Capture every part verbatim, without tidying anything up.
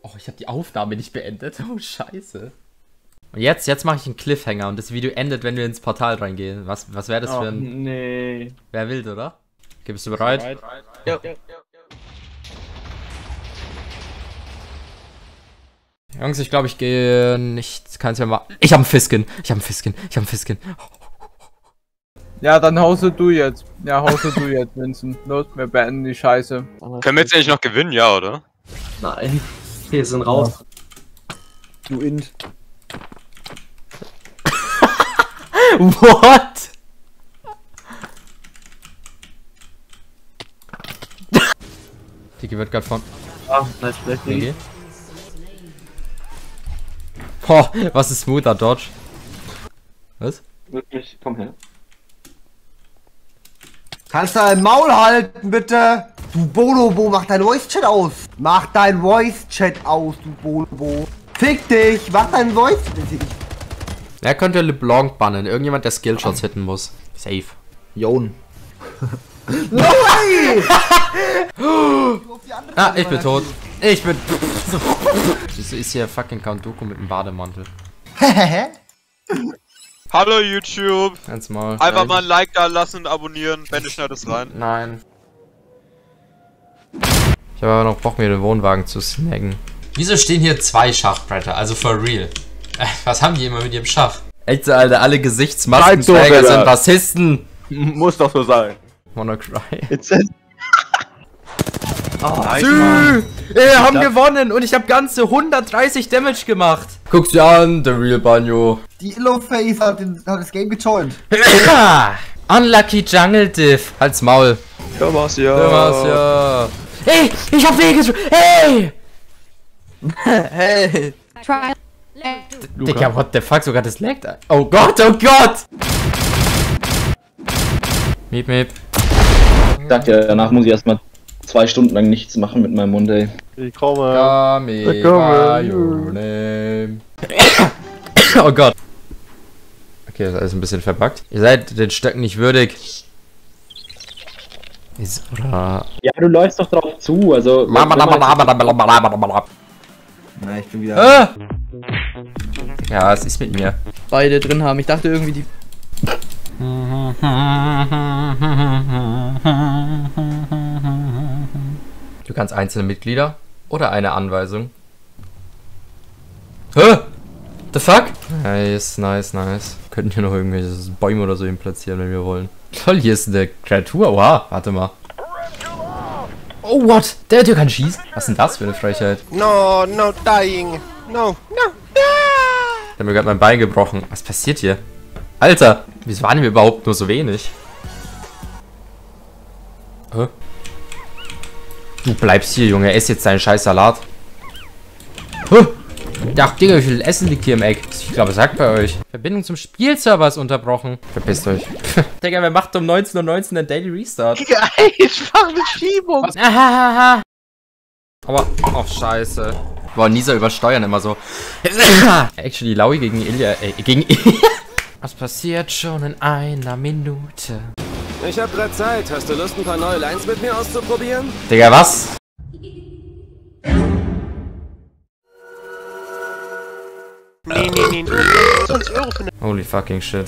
Oh, ich habe die Aufnahme nicht beendet. Oh, scheiße. Und jetzt, jetzt mache ich einen Cliffhanger und das Video endet, wenn wir ins Portal reingehen. Was, was wäre das oh, für ein... nee. Wer wild, oder? Okay, bist du bereit? bereit? Ja, ja, ja. Jungs, ich glaube, ich gehe nicht... Kannst ja mal... Ich habe einen Fiskin. Ich habe einen Fiskin. Ich habe einen Fiskin. Ja, dann hause du jetzt. Ja, hause du jetzt, Vincent. Los, wir beenden die Scheiße. Können wir jetzt eigentlich noch gewinnen, ja, oder? Nein. Wir sind raus. Du Int. What? Tiki wird gerade von... Ah, nice play. Boah, was ist smoother Dodge? Was? Wirklich, komm her. Kannst du dein Maul halten, bitte? Du Bonobo, mach dein Voice-Chat aus. Mach dein Voice-Chat aus, du Bonobo. Fick dich, mach dein Voice... Wer könnte LeBlanc bannen? Irgendjemand, der Skillshots hitten muss. Safe. Jon. Nein! Ah, ich bin tot. Ich bin... Wieso ist hier fucking Count Dooku mit dem Bademantel? Hallo YouTube! Ganz mal. Einfach mal ein Like da lassen und abonnieren. Bände schneidet es rein. Nein. Ich habe aber noch Bock, mir den Wohnwagen zu snacken. Wieso stehen hier zwei Schachbretter? Also for real. Äh, was haben die immer mit ihrem Schach? Echt so, Alter, alle Gesichtsmaskenträger sind Rassisten. Muss doch so sein. Wanna cry. It's it. Oh, Sü! Wir haben gewonnen und ich habe ganze hundertdreißig Damage gemacht. Guck's dir an, der Real Banjo. Die Illoface hat, den, hat das Game gejoint. Unlucky Jungle Diff. Halt's Maul. Ja, was ja. Ja, was ja. Hey, ich hab Wege. Hey! Hey! Try. Digga, what the fuck, sogar das laggt. Oh Gott, oh Gott! Miep, miep. Ich dachte, danach muss ich erstmal zwei Stunden lang nichts machen mit meinem Mund, ey. Ich komme. Call me Ich komme. by your name. Oh Gott. Okay, das ist alles ein bisschen verbuggt. Ihr seid den Stöcken nicht würdig. Ist, oder... Ja, du läufst doch drauf zu, also... Na, ich bin wieder... Ah! Ja, es ist mit mir. Beide drin haben. Ich dachte irgendwie die... Du kannst einzelne Mitglieder oder eine Anweisung. Hä? The fuck? Nice, nice, nice. Wir könnten hier noch irgendwelche Bäume oder so hin platzieren, wenn wir wollen. Toll, hier ist eine Kreatur. Oha, warte mal. Oh, what? Der Typ kann schießen? Was ist denn das für eine Frechheit? No, no dying. No, no. Ich hab mir gerade mein Bein gebrochen. Was passiert hier? Alter, wieso waren wir überhaupt nur so wenig? Hä? Du bleibst hier, Junge. Ess jetzt deinen scheiß Salat. Hä? Ach, Digga, wie viel Essen liegt hier im Eck? Ich glaube, es sagt bei euch. Verbindung zum Spielserver ist unterbrochen. Verpisst euch. Digga, wer macht um neunzehn Uhr neunzehn einen Daily Restart? Digga, einfach eine Schiebung. Ahaha. Aber, oh, scheiße. Boah, Nisa übersteuern immer so. Actually, Laui gegen Ilya, äh, gegen Ilya. Was passiert schon in einer Minute? Ich hab grad Zeit. Hast du Lust, ein paar neue Lines mit mir auszuprobieren? Digga, was? Nee, nee, nee. zwanzig Euro für eine... Holy fucking shit.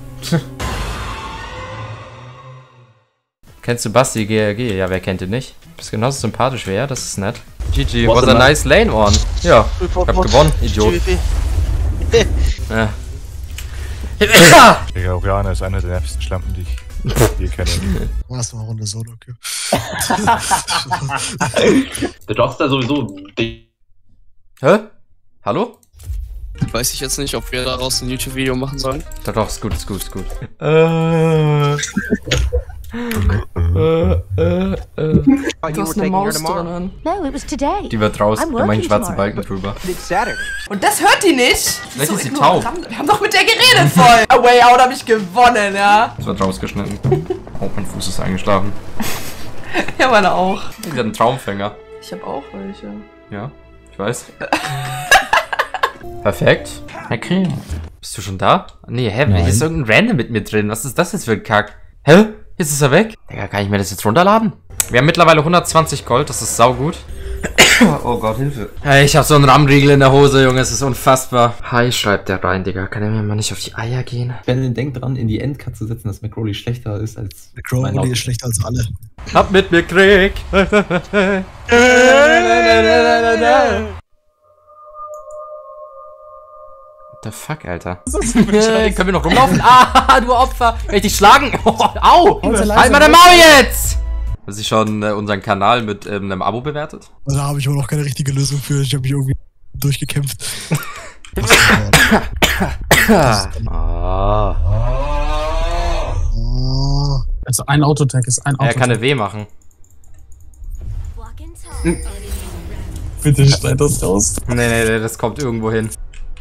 Kennst du Basti G R G? Ja, wer kennt ihn nicht? Bist genauso sympathisch wie er, das ist nett. G G, was a nice lane on. Ja, ich hab gewonnen, Idiot. Ja. Digga, Oriana ist einer der nervigsten Schlampen, die ich je kenne. Was war Runde Solo, okay. Du darfst da sowieso... Hä? Hallo? Weiß ich jetzt nicht, ob wir daraus ein YouTube-Video machen sollen. Doch, doch, ist gut, ist gut, ist gut. Äh. äh, äh, äh. Du hast eine Maus drinnen. No, it was today. Die wird raus, I'm da mach ich einen working schwarzen tomorrow. Balken drüber. Und das hört die nicht? Vielleicht So ist sie ignorant. taub. Wir haben doch mit der geredet voll. A Way Out hab ich gewonnen, ja? Das wird rausgeschnitten. Oh, mein Fuß ist eingeschlafen. Ja, meine auch. Die hat einen Traumfänger. Ich hab auch welche. Ja, ich weiß. Perfekt. Herr Creme. Bist du schon da? Nee, hä? Hier ist irgendein Random mit mir drin. Was ist das jetzt für ein Kack? Hä? Jetzt ist er weg? Digga, kann ich mir das jetzt runterladen? Wir haben mittlerweile hundertzwanzig Gold, das ist saugut. Oh Gott, Hilfe. Hey, ich hab so einen Rammriegel in der Hose, Junge, es ist unfassbar. Hi, schreibt der rein, Digga. Kann er mir mal nicht auf die Eier gehen? Ben, denk dran, in die Endcut zu setzen, dass McCrowley schlechter ist als... McCrowley ist schlechter als alle. Hab mit mir Krieg. What the fuck, Alter? Können wir noch rumlaufen? Ah, du Opfer! Kann ich dich schlagen? Oh, au! Halt mal dein Maul jetzt! Hast du schon äh, unseren Kanal mit ähm, einem Abo bewertet? Da habe ich aber noch keine richtige Lösung für. Ich habe mich irgendwie durchgekämpft. Ah. Also ein Autotag ist ein Autotag. Er kann eine W machen. Bitte schneid das raus. Nee, nee, nee, das kommt irgendwo hin.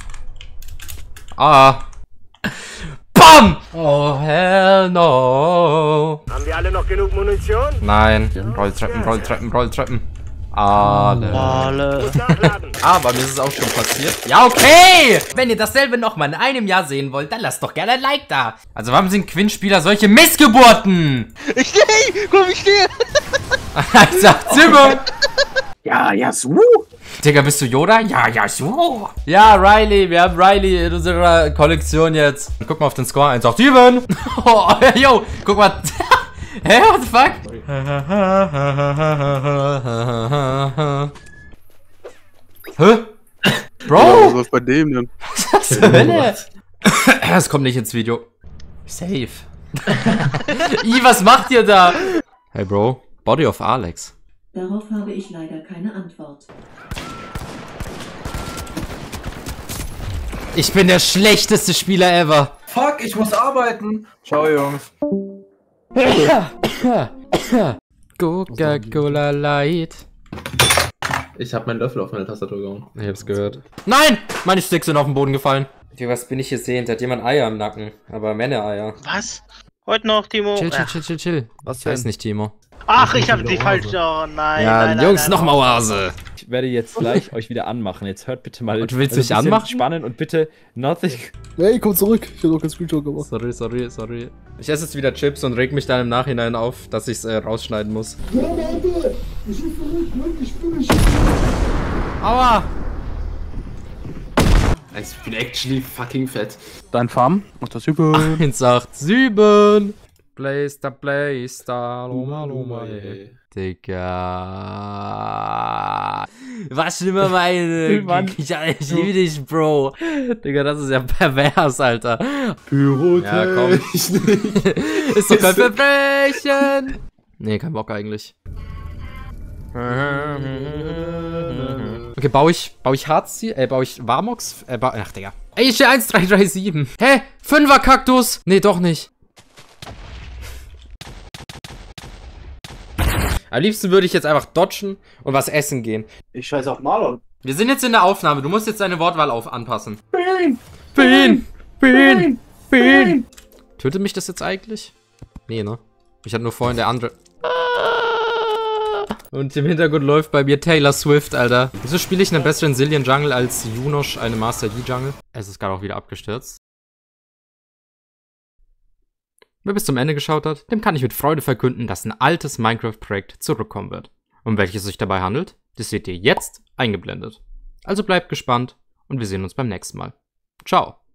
Ah. BAM! Oh, hell no. Haben wir alle noch genug Munition? Nein. Rolltreppen, Rolltreppen, Rolltreppen. Alle. Alle. Aber mir ist es auch schon passiert. Ja, okay! Wenn ihr dasselbe nochmal in einem Jahr sehen wollt, dann lasst doch gerne ein Like da. Also warum sind Quinn-Spieler solche Missgeburten? Ich stehe! Komm, ich stehe! Ich sag Zimmer! Ja, ja, so. Digga, bist du Yoda? Ja, ja, so. Ja, Riley, wir haben Riley in unserer Kollektion jetzt. Guck mal auf den Score. eins acht sieben. Oh, yo, guck mal. Hä, what the fuck? Hä? Bro? Was ist bei dem denn? Was ist Hölle? Das kommt nicht ins Video. Safe. I, was macht ihr da? Hey, Bro. Body of Alex. Darauf habe ich leider keine Antwort. Ich bin der schlechteste Spieler ever. Fuck, ich muss arbeiten. Ciao, Jungs. Coca-Cola Light. Ich hab meinen Löffel auf meine Tastatur gehauen. Ich hab's gehört. Nein! Meine Sticks sind auf den Boden gefallen. Was bin ich hier sehend? Da hat jemand Eier im Nacken. Aber Männer-Eier. Was? Heute noch, Timo. Chill, chill, chill, chill, chill. Was heißt nicht Timo? Ach, ich hab die falsch. Oh nein. Ja, nein, Jungs, nein, noch nein. mal Oase. Ich werde jetzt gleich euch wieder anmachen. Jetzt hört bitte mal. Und du willst also mich ein bisschen anmachen? Spannen und bitte nothing. Hey, komm zurück. Ich hab doch keinen Screenshot gemacht. Sorry, sorry, sorry. Ich esse jetzt wieder Chips und reg mich dann im Nachhinein auf, dass ich's äh, rausschneiden muss. Aua! Ich bin actually fucking fett. Dein Farm? Macht das super. eins acht sieben. Place da, place da. Loma, loma, ey. Digga. Was schlimmer meine. Ich, ich liebe dich, Bro. Digga, das ist ja pervers, Alter. Pyrotechnik. Ja, komm. Ist doch kein Verbrechen. Nee, kein Bock eigentlich. Okay, baue ich, baue ich Harz, äh, baue ich Warmox? Äh, ba Ach, Digga. Ey, ich stehe eins drei drei sieben. Hä? Fünfer Kaktus? Nee, doch nicht. Am liebsten würde ich jetzt einfach dodgen und was essen gehen. Ich scheiße auf Marlon. Wir sind jetzt in der Aufnahme. Du musst jetzt deine Wortwahl auf anpassen. Bin! Bin! Bin! Bin! Tötet mich das jetzt eigentlich? Nee, ne? Ich hatte nur vorhin der andere... Und im Hintergrund läuft bei mir Taylor Swift, Alter. Wieso spiele ich einen besseren Zillion Jungle als Junosh eine Master Yi Jungle? Es ist gerade auch wieder abgestürzt. Wer bis zum Ende geschaut hat, dem kann ich mit Freude verkünden, dass ein altes Minecraft-Projekt zurückkommen wird. Um welches es sich dabei handelt, das seht ihr jetzt eingeblendet. Also bleibt gespannt und wir sehen uns beim nächsten Mal. Ciao.